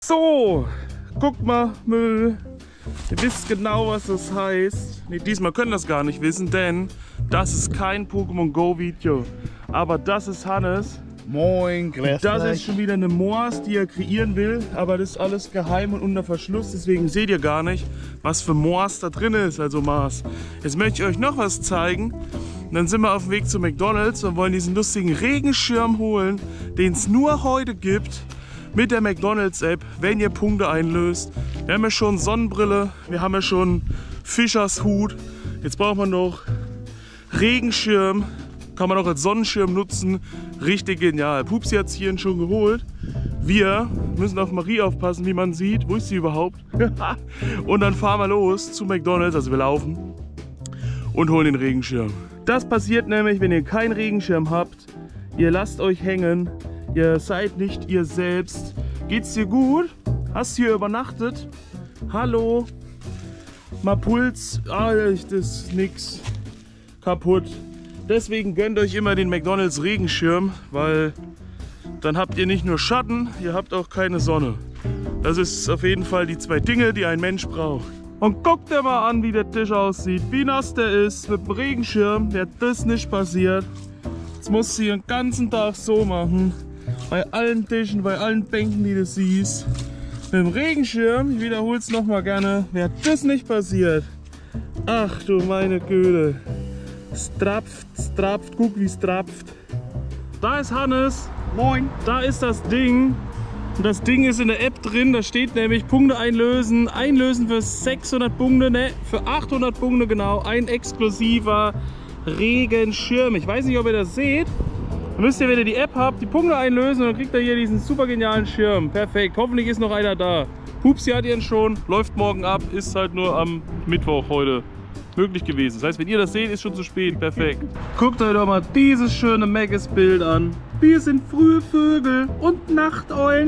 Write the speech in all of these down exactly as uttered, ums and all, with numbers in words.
So, guck mal, Müll. Ihr wisst genau, was das heißt. Nee, diesmal können das gar nicht wissen, denn das ist kein Pokémon Go Video. Aber das ist Hannes. Moin, grüß Das euch. ist schon wieder eine Moas, die er kreieren will. Aber das ist alles geheim und unter Verschluss. Deswegen seht ihr gar nicht, was für Moas da drin ist. Also Mars. Jetzt möchte ich euch noch was zeigen. Und dann sind wir auf dem Weg zu McDonald's und wollen diesen lustigen Regenschirm holen, den es nur heute gibt. Mit der McDonald's-App, wenn ihr Punkte einlöst. Wir haben ja schon Sonnenbrille, wir haben ja schon Fischershut. Jetzt braucht man noch Regenschirm, kann man auch als Sonnenschirm nutzen. Richtig genial. Pupsi hat es hierhin schon geholt. Wir müssen auf Marie aufpassen, wie man sieht. Wo ist sie überhaupt? Und dann fahren wir los zu McDonald's, also wir laufen und holen den Regenschirm. Das passiert nämlich, wenn ihr keinen Regenschirm habt. Ihr lasst euch hängen. Ihr seid nicht ihr selbst. Geht's dir gut? Hast du hier übernachtet? Hallo? Mal Puls? Ah, das ist nix. Kaputt. Deswegen gönnt euch immer den McDonald's Regenschirm, weil dann habt ihr nicht nur Schatten, ihr habt auch keine Sonne. Das ist auf jeden Fall die zwei Dinge, die ein Mensch braucht. Und guckt dir mal an, wie der Tisch aussieht, wie nass der ist. Mit dem Regenschirm wäre das nicht passiert. Jetzt musst du hier den ganzen Tag so machen. Bei allen Tischen, bei allen Bänken, die du siehst. Mit dem Regenschirm, ich wiederhole es nochmal gerne, wäre das nicht passiert. Ach du meine Güte. Es trapft, es trapft, guck wie es trapft. Da ist Hannes. Moin. Da ist das Ding. Und das Ding ist in der App drin, da steht nämlich Punkte einlösen. Einlösen für sechshundert Punkte, ne, für achthundert Punkte genau. Ein exklusiver Regenschirm. Ich weiß nicht, ob ihr das seht. Dann müsst ihr, wenn ihr die App habt, die Punkte einlösen und dann kriegt ihr hier diesen super genialen Schirm. Perfekt. Hoffentlich ist noch einer da. Pupsi hat ihren schon, läuft morgen ab, ist halt nur am Mittwoch heute möglich gewesen. Das heißt, wenn ihr das seht, ist schon zu spät. Perfekt. Guckt euch doch mal dieses schöne Maggis-Bild an. Wir sind frühe Vögel und Nachteulen.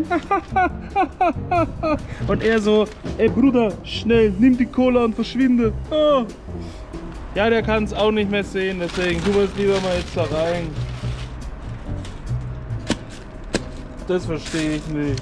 Und er so, ey Bruder, schnell, nimm die Cola und verschwinde. Oh. Ja, der kann es auch nicht mehr sehen, deswegen tu es lieber mal jetzt da rein. Das verstehe ich nicht.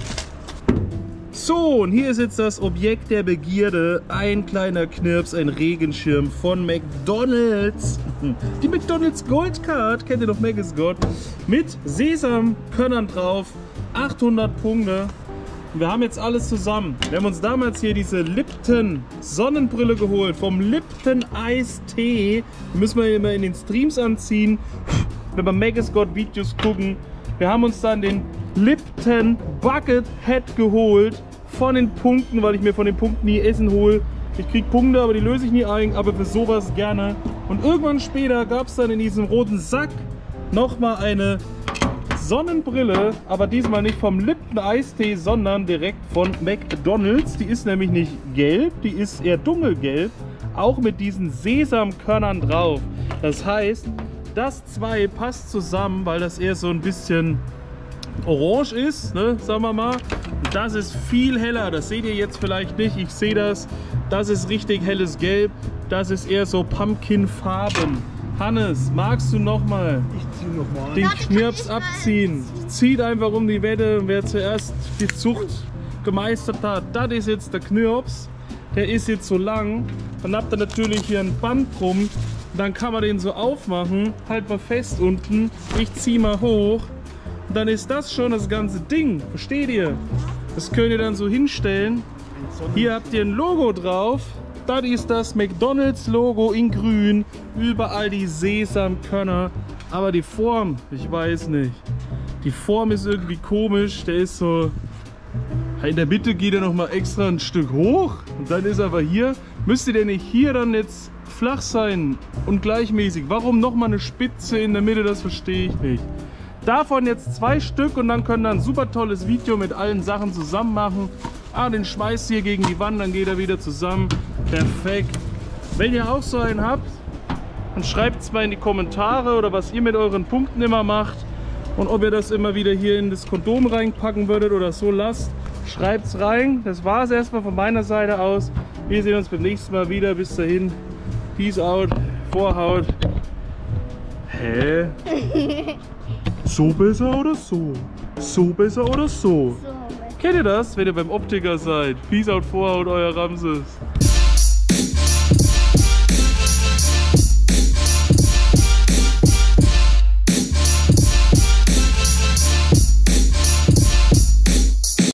So, und hier ist jetzt das Objekt der Begierde. Ein kleiner Knirps, ein Regenschirm von McDonald's. Die McDonald's Gold Card, kennt ihr doch Maggis God, mit Sesamkörnern drauf. achthundert Punkte. Und wir haben jetzt alles zusammen. Wir haben uns damals hier diese Lipton Sonnenbrille geholt. Vom Lipton Eistee. Die müssen wir immer in den Streams anziehen. Wenn wir Maggis God Videos gucken. Wir haben uns dann den Lipton Bucket Hat geholt von den Punkten, weil ich mir von den Punkten nie Essen hole. Ich kriege Punkte, aber die löse ich nie ein, aber für sowas gerne. Und irgendwann später gab es dann in diesem roten Sack nochmal eine Sonnenbrille, aber diesmal nicht vom Lipton Eistee, sondern direkt von McDonald's. Die ist nämlich nicht gelb, die ist eher dunkelgelb, auch mit diesen Sesamkörnern drauf. Das heißt, das zwei passt zusammen, weil das eher so ein bisschen orange ist, ne, sagen wir mal. Und das ist viel heller, das seht ihr jetzt vielleicht nicht, ich sehe das. Das ist richtig helles Gelb, das ist eher so Pumpkin-Farben. Hannes, magst du nochmal noch den Knirps abziehen? Zieht einfach um die Wette, wer zuerst die Zucht gemeistert hat. Das ist jetzt der Knirps, der ist jetzt so lang. Dann habt ihr natürlich hier ein Band drum. Dann kann man den so aufmachen, halt mal fest unten, ich ziehe mal hoch und dann ist das schon das ganze Ding, versteht ihr? Das könnt ihr dann so hinstellen. Hier habt ihr ein Logo drauf, das ist das McDonald's Logo in grün, überall die Sesamkörner, aber die Form, ich weiß nicht, die Form ist irgendwie komisch, der ist so, in der Mitte geht er nochmal extra ein Stück hoch und dann ist er aber hier, müsste der nicht hier dann jetzt flach sein und gleichmäßig. Warum nochmal eine Spitze in der Mitte, das verstehe ich nicht. Davon jetzt zwei Stück und dann können wir ein super tolles Video mit allen Sachen zusammen machen. Ah, den schmeißt ihr gegen die Wand, dann geht er wieder zusammen. Perfekt. Wenn ihr auch so einen habt, dann schreibt es mal in die Kommentare oder was ihr mit euren Punkten immer macht. Und ob ihr das immer wieder hier in das Kondom reinpacken würdet oder so lasst, schreibt es rein. Das war es erstmal von meiner Seite aus. Wir sehen uns beim nächsten Mal wieder. Bis dahin. Peace out. Vorhaut. Hä? So besser oder so? So besser oder so? So besser. Kennt ihr das, wenn ihr beim Optiker seid? Peace out, Vorhaut, euer Ramses.